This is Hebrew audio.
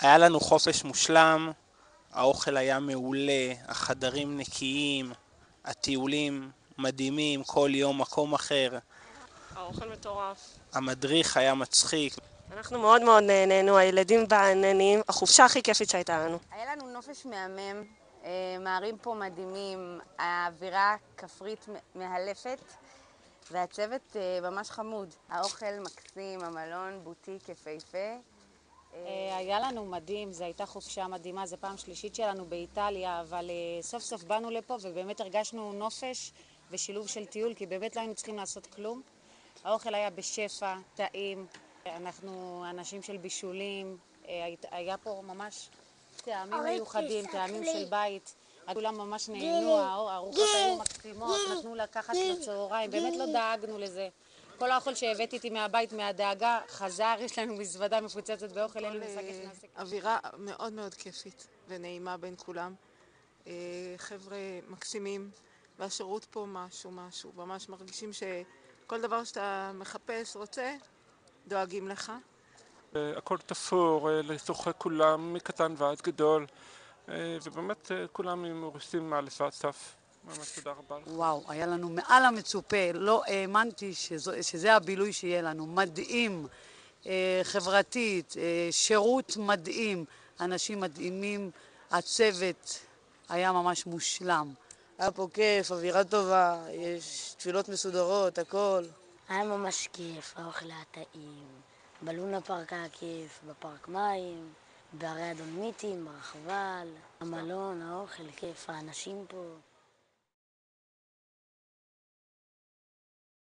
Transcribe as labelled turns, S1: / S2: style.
S1: היה לנו חופש מושלם, האוכל היה מעולה, החדרים נקיים, הטיולים מדהימים, כל יום מקום אחר.
S2: האוכל מטורף.
S1: המדריך היה מצחיק.
S2: אנחנו מאוד מאוד נהנינו, הילדים בעננים, החופשה הכי כיפית שהייתה לנו.
S3: היה לנו נופש מהמם, מערים פה מדהימים, האווירה כפרית מהלפת והצוות ממש חמוד. האוכל מקסים, המלון בוטיק יפהפה.
S4: היה לנו מדהים, זו הייתה חופשה מדהימה, זו פעם שלישית שלנו באיטליה, אבל סוף סוף באנו לפה ובאמת הרגשנו נופש ושילוב של טיול, כי באמת לא היינו צריכים לעשות כלום. האוכל היה בשפע, טעים, אנחנו אנשים של בישולים, היה פה ממש טעמים מיוחדים, טעמים של בית. כולם ממש נהנו, הארוחות היו מקסימות, נתנו לקחת לצהריים, באמת לא דאגנו לזה. כל האוכל שהבאתי איתי מהבית, מהדאגה, חזר, יש לנו מזוודה מפוצצת באוכל, אין לי מושג איך נעשה.
S5: אווירה מאוד מאוד כיפית ונעימה בין כולם. חבר'ה מקסימים, והשירות פה משהו. ממש מרגישים שכל דבר שאתה מחפש, רוצה, דואגים לך.
S6: הכל תפור, לשוחח כולם מקטן ועד גדול, ובאמת כולם מרוצים מאלף ועד תף. ממש תודה רבה לך.
S7: וואו, היה לנו מעל המצופה, לא האמנתי שזה הבילוי שיהיה לנו. מדהים, חברתית, שירות מדהים, אנשים מדהימים, הצוות היה ממש מושלם.
S8: היה פה כיף, אווירה טובה, יש תפילות מסודרות, הכל.
S9: היה ממש כיף, האוכל היה טעים. בלונה פארק היה כיף, בפארק מים, בערי הדולמיטים, ברחבל, המלון, האוכל כיף, האנשים פה.